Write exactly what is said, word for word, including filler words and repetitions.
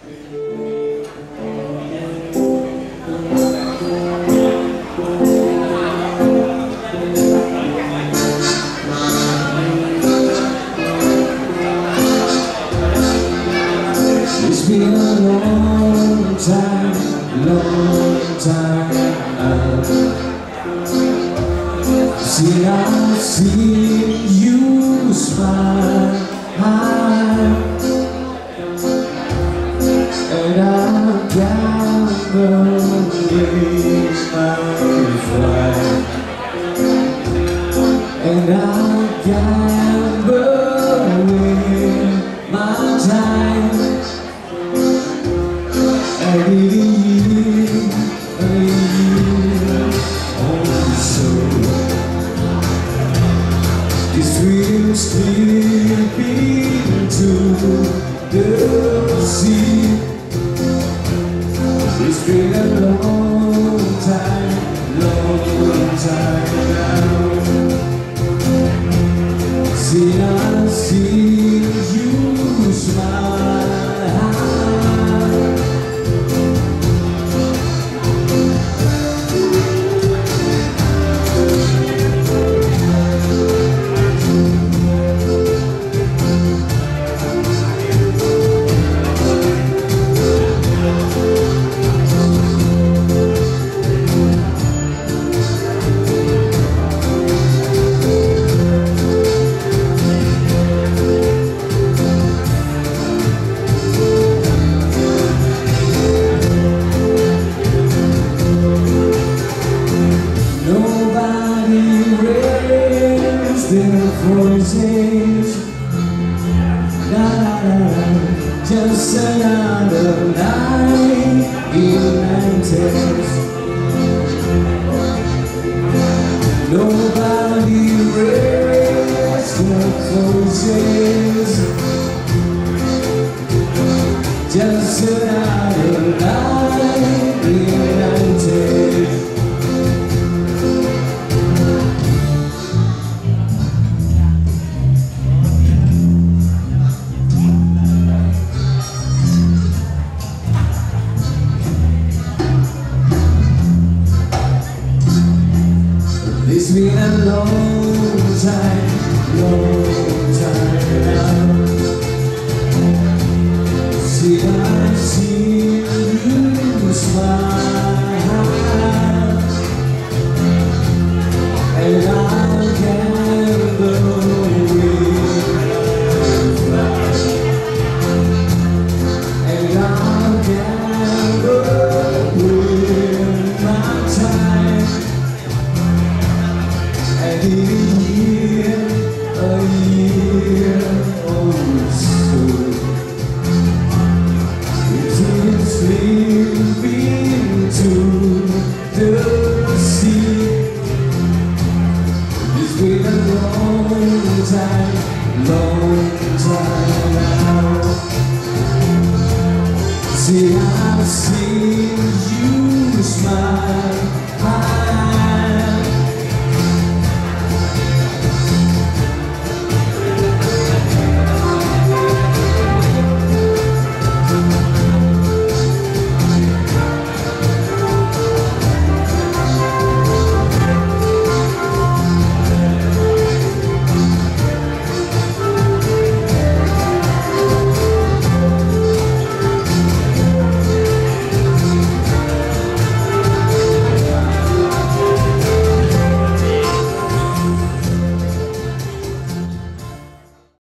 It's been a long time, long time now. See, I've seen you smile, and I gamble with my flight, and I gamble with my time. Every year, a year or so, this will slip into the sea. It's been a long time, long time now. See, I see you smile. Voices, la la la, just another night in Memphis. Nobody raised their voices, just another night in Memphis. It's been a long time, long time now. See, I've seen you smile, and I gamble with life, and I gamble with my time. And in a year, a year or so, it will slip into the sea. It's been a long time, long time now. See, I've seen you smile.